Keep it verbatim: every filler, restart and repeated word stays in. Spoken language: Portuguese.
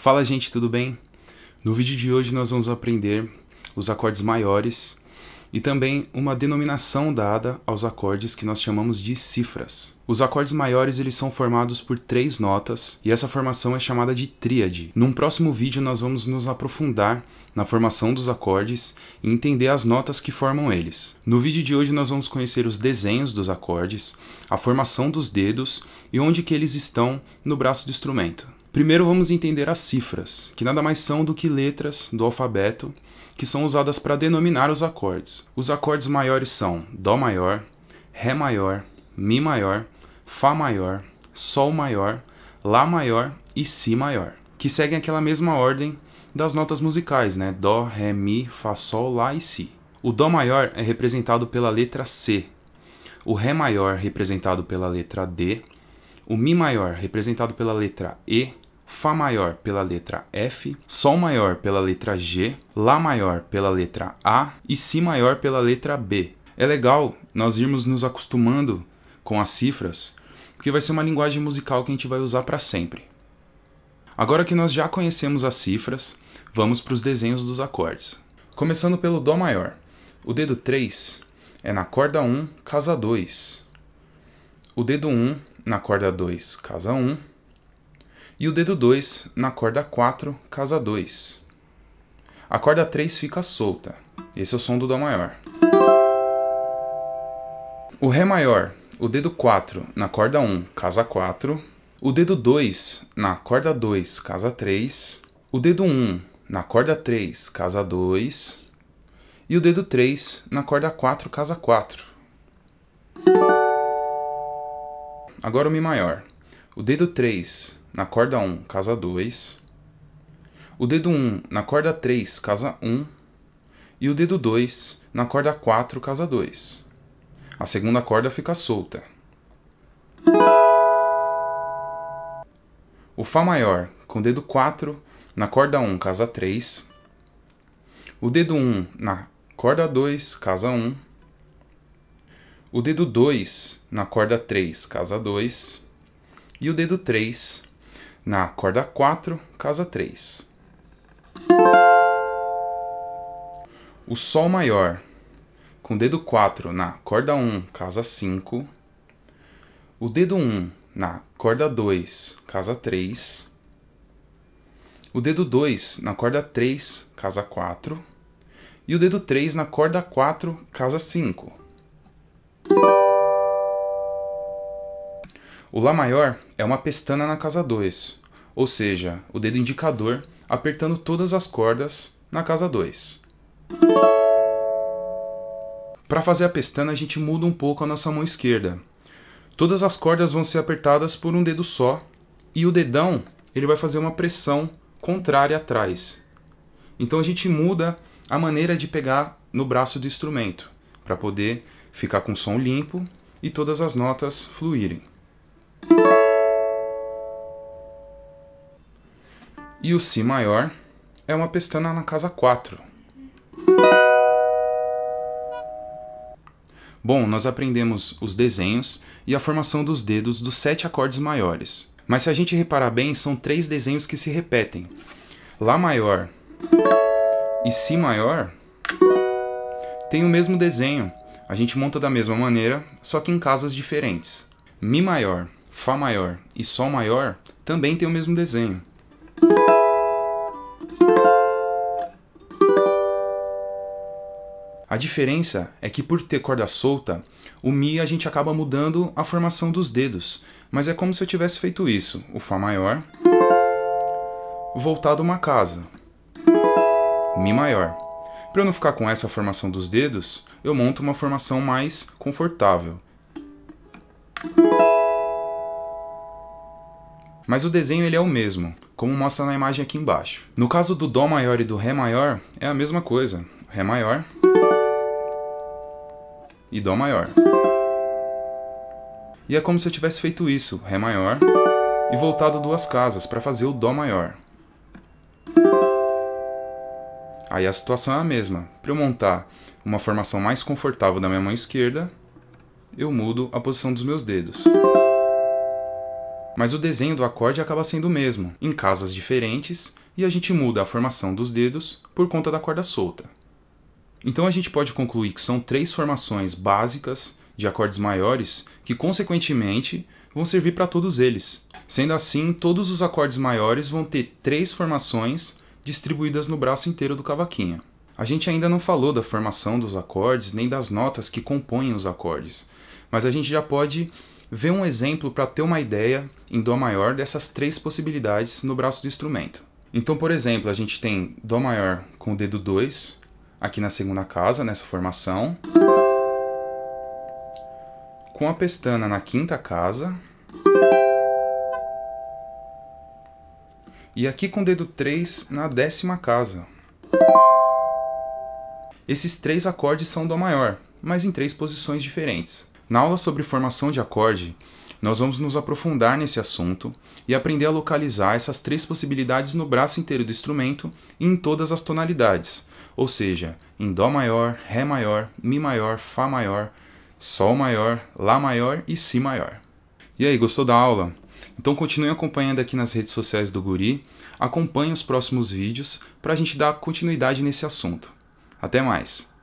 Fala, gente, tudo bem? No vídeo de hoje nós vamos aprender os acordes maiores e também uma denominação dada aos acordes que nós chamamos de cifras. Os acordes maiores eles são formados por três notas e essa formação é chamada de tríade. Num próximo vídeo nós vamos nos aprofundar na formação dos acordes e entender as notas que formam eles. No vídeo de hoje nós vamos conhecer os desenhos dos acordes, a formação dos dedos e onde que eles estão no braço do instrumento. Primeiro vamos entender as cifras, que nada mais são do que letras do alfabeto que são usadas para denominar os acordes. Os acordes maiores são Dó maior, Ré maior, Mi maior, Fá maior, Sol maior, Lá maior e Si maior, que seguem aquela mesma ordem das notas musicais, né? Dó, Ré, Mi, Fá, Sol, Lá e Si. O Dó maior é representado pela letra C, o Ré maior representado pela letra D, o Mi maior representado pela letra E, Fá maior pela letra F, Sol maior pela letra G, Lá maior pela letra A e Si maior pela letra B. É legal nós irmos nos acostumando com as cifras, porque vai ser uma linguagem musical que a gente vai usar para sempre. Agora que nós já conhecemos as cifras, vamos para os desenhos dos acordes. Começando pelo Dó maior. O dedo três é na corda um, casa dois. O dedo um na corda dois, casa um. E o dedo dois na corda quatro, casa dois. A corda três fica solta. Esse é o som do Dó maior. O Ré maior, o dedo quatro na corda um, casa quatro. O dedo dois na corda dois, casa três. O dedo um na corda três, casa dois. E o dedo três na corda quatro, casa quatro. Agora o Mi maior. O dedo três na corda um, casa dois. O dedo um na corda três, casa um. E o dedo dois na corda quatro, casa dois. A segunda corda fica solta. O Fá maior, com o dedo quatro na corda um, casa três. O dedo um na corda dois, casa um. O dedo dois na corda três, casa dois. E o dedo três na corda quatro, casa três. O Sol maior, com o dedo quatro na corda um, casa cinco. O dedo um na corda dois, casa três. O dedo dois na corda três, casa quatro. E o dedo três na corda quatro, casa cinco. O Lá maior é uma pestana na casa dois, ou seja, o dedo indicador apertando todas as cordas na casa dois. Para fazer a pestana a gente muda um pouco a nossa mão esquerda. Todas as cordas vão ser apertadas por um dedo só e o dedão ele vai fazer uma pressão contrária atrás. Então a gente muda a maneira de pegar no braço do instrumento para poder ficar com som limpo e todas as notas fluírem. E o Si maior é uma pestana na casa quatro. Bom, nós aprendemos os desenhos e a formação dos dedos dos sete acordes maiores. Mas se a gente reparar bem, são três desenhos que se repetem. Lá maior e Si maior tem o mesmo desenho. A gente monta da mesma maneira, só que em casas diferentes. Mi maior, Fá maior e Sol maior também tem o mesmo desenho. A diferença é que por ter corda solta, o Mi a gente acaba mudando a formação dos dedos, mas é como se eu tivesse feito isso, o Fá maior, voltado uma casa, Mi maior. Para eu não ficar com essa formação dos dedos, eu monto uma formação mais confortável. Mas o desenho ele é o mesmo, como mostra na imagem aqui embaixo. No caso do Dó maior e do Ré maior, é a mesma coisa. Ré maior e Dó maior. E é como se eu tivesse feito isso, Ré maior e voltado duas casas para fazer o Dó maior. Aí a situação é a mesma. Para eu montar uma formação mais confortável da minha mão esquerda, eu mudo a posição dos meus dedos. mas o desenho do acorde acaba sendo o mesmo, em casas diferentes, e a gente muda a formação dos dedos por conta da corda solta. Então a gente pode concluir que são três formações básicas de acordes maiores que, consequentemente, vão servir para todos eles. Sendo assim, todos os acordes maiores vão ter três formações distribuídas no braço inteiro do cavaquinho. A gente ainda não falou da formação dos acordes nem das notas que compõem os acordes, mas a gente já pode ver um exemplo para ter uma ideia em Dó maior dessas três possibilidades no braço do instrumento. Então, por exemplo, a gente tem Dó maior com o dedo dois, aqui na segunda casa, nessa formação, com a pestana na quinta casa, e aqui com o dedo três na décima casa. Esses três acordes são Dó maior, mas em três posições diferentes. Na aula sobre formação de acorde, nós vamos nos aprofundar nesse assunto e aprender a localizar essas três possibilidades no braço inteiro do instrumento e em todas as tonalidades, ou seja, em Dó maior, Ré maior, Mi maior, Fá maior, Sol maior, Lá maior e Si maior. E aí, gostou da aula? Então continue acompanhando aqui nas redes sociais do Guri, acompanhe os próximos vídeos para a gente dar continuidade nesse assunto. Até mais!